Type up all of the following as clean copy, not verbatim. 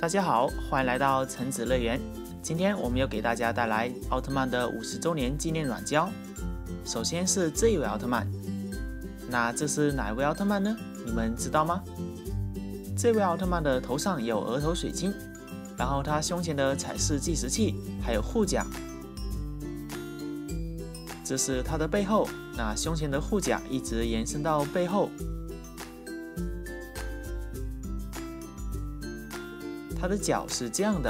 大家好，欢迎来到橙子乐园。今天我们又给大家带来奥特曼的50周年纪念软胶。首先是这一位奥特曼，那这是哪一位奥特曼呢？你们知道吗？这位奥特曼的头上有额头水晶，然后他胸前的彩饰计时器还有护甲。这是他的背后，那胸前的护甲一直延伸到背后。他的脚是这样的，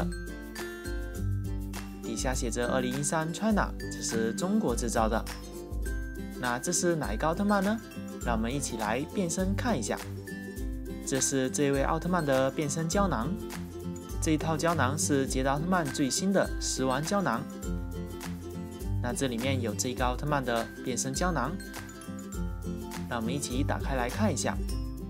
底下写着2013 China， 这是中国制造的。那这是哪一个奥特曼呢？让我们一起来变身看一下。这是这位奥特曼的变身胶囊，这一套胶囊是捷达奥特曼最新的10丸胶囊。那这里面有这个奥特曼的变身胶囊，让我们一起打开来看一下。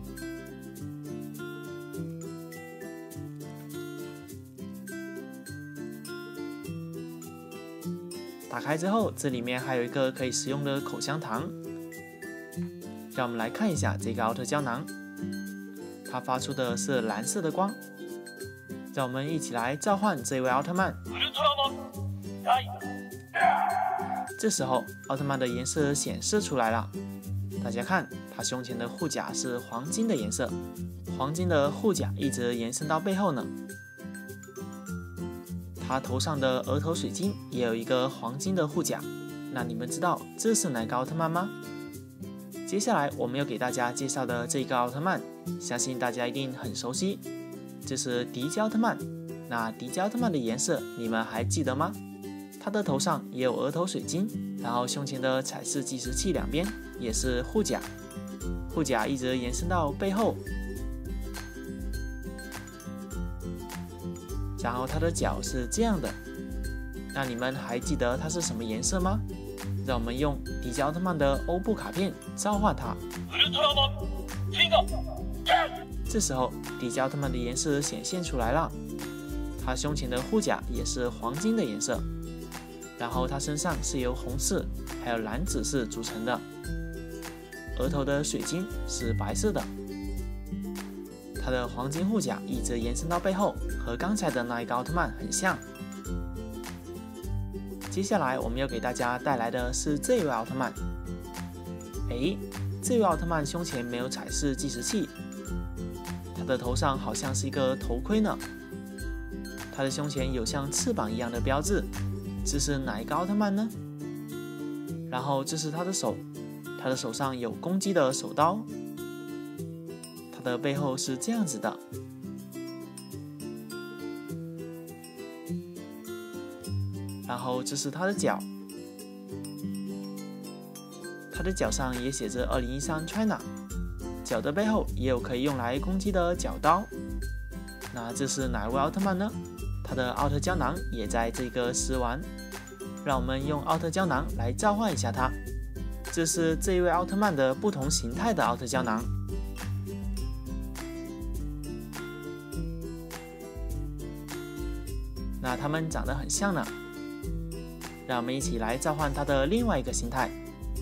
打开之后，这里面还有一个可以使用的口香糖。让我们来看一下这个奥特胶囊，它发出的是蓝色的光。让我们一起来召唤这位奥特曼。这时候，奥特曼的颜色显示出来了。大家看，他胸前的护甲是黄金的颜色，黄金的护甲一直延伸到背后呢。他头上的额头水晶也有一个黄金的护甲，那你们知道这是哪个奥特曼吗？接下来我们要给大家介绍的这个奥特曼，相信大家一定很熟悉，这是迪迦奥特曼。那迪迦奥特曼的颜色你们还记得吗？他的头上也有额头水晶，然后胸前的彩饰计时器两边也是护甲，护甲一直延伸到背后。然后它的脚是这样的，那你们还记得它是什么颜色吗？让我们用迪迦奥特曼的欧布卡片召唤它。这时候迪迦奥特曼的颜色显现出来了，它胸前的护甲也是黄金的颜色，然后它身上是由红色还有蓝紫色组成的，额头的水晶是白色的。它的黄金护甲一直延伸到背后，和刚才的那一个奥特曼很像。接下来我们要给大家带来的是这位奥特曼。这位奥特曼胸前没有彩饰计时器，他的头上好像是一个头盔呢。他的胸前有像翅膀一样的标志，这是哪一个奥特曼呢？然后这是他的手，他的手上有攻击的手刀。它的背后是这样子的，然后这是它的脚，它的脚上也写着2013 China， 脚的背后也有可以用来攻击的脚刀。那这是哪位奥特曼呢？它的奥特胶囊也在这个10丸，让我们用奥特胶囊来召唤一下它。这是这一位奥特曼的不同形态的奥特胶囊。那它们长得很像呢，让我们一起来召唤它的另外一个形态。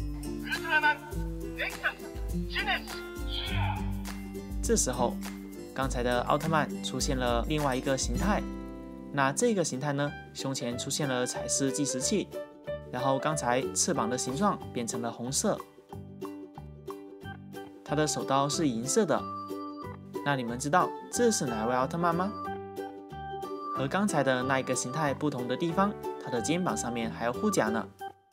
这时候，刚才的奥特曼出现了另外一个形态。那这个形态呢，胸前出现了彩饰计时器，然后刚才翅膀的形状变成了红色，它的手刀是银色的。那你们知道这是哪位奥特曼吗？和刚才的那一个形态不同的地方，它的肩膀上面还有护甲呢。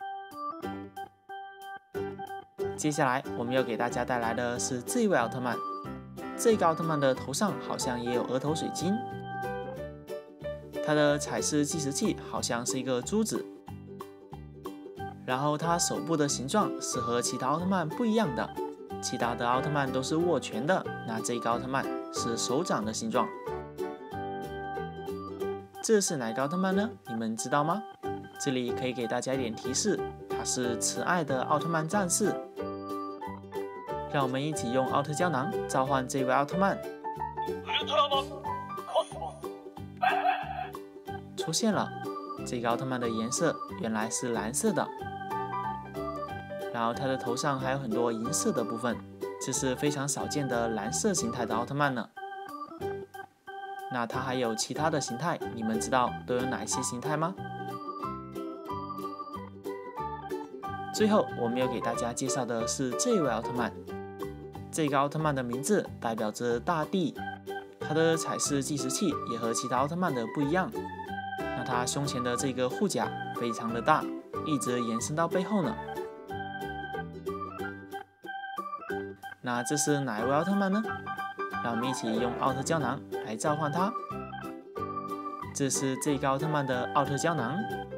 接下来我们要给大家带来的是这位奥特曼。这个奥特曼的头上好像也有额头水晶，它的彩饰计时器好像是一个珠子，然后它手部的形状是和其他奥特曼不一样的，其他的奥特曼都是握拳的，那这个奥特曼是手掌的形状。这是哪个奥特曼呢？你们知道吗？这里可以给大家一点提示，它是慈爱的奥特曼战士。让我们一起用奥特胶囊召唤这位奥特曼。出现了，这个奥特曼的颜色原来是蓝色的，然后它的头上还有很多银色的部分，这是非常少见的蓝色形态的奥特曼呢。 那它还有其他的形态，你们知道都有哪些形态吗？最后，我们要给大家介绍的是这一位奥特曼。这个奥特曼的名字代表着大地，它的彩色计时器也和其他奥特曼的不一样。那它胸前的这个护甲非常的大，一直延伸到背后呢。那这是哪一位奥特曼呢？让我们一起用奥特胶囊来召唤它。这是这个奥特曼的奥特胶囊。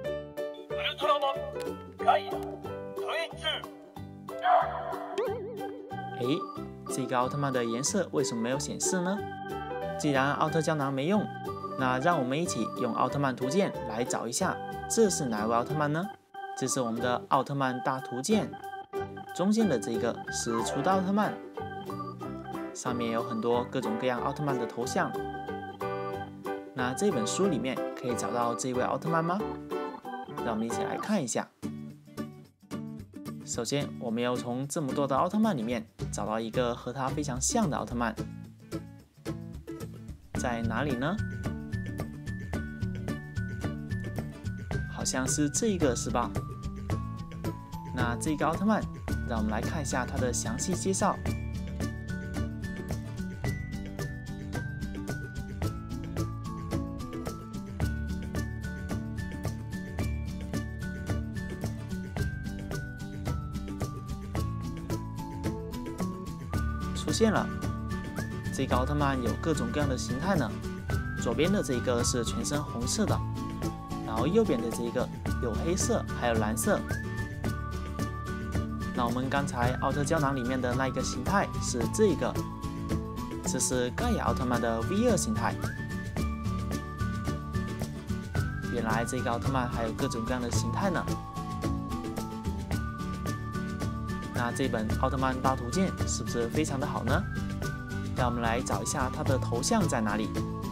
这个奥特曼的颜色为什么没有显示呢？既然奥特胶囊没用，那让我们一起用奥特曼图鉴来找一下，这是哪位奥特曼呢？这是我们的奥特曼大图鉴，中间的这个是初代奥特曼，上面有很多各种各样奥特曼的头像。那这本书里面可以找到这位奥特曼吗？让我们一起来看一下。首先，我们要从这么多的奥特曼里面找到一个和他非常像的奥特曼，在哪里呢？好像是这个，是吧？那这个奥特曼，让我们来看一下它的详细介绍。出现了，这个奥特曼有各种各样的形态呢。左边的这个是全身红色的，然后右边的这个有黑色，还有蓝色。那我们刚才奥特胶囊里面的那一个形态是这个，这是盖亚奥特曼的 V2 形态。原来这个奥特曼还有各种各样的形态呢。那这本奥特曼大图鉴是不是非常的好呢？让我们来找一下它的头像在哪里。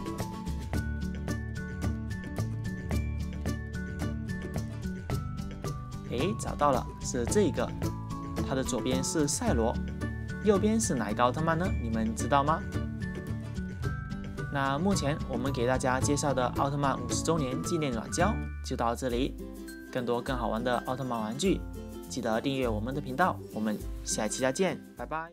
找到了，是这个。它的左边是赛罗，右边是哪一个奥特曼呢？你们知道吗？那目前我们给大家介绍的奥特曼50周年纪念软胶就到这里。更多更好玩的奥特曼玩具，记得订阅我们的频道。我们下期再见，拜拜。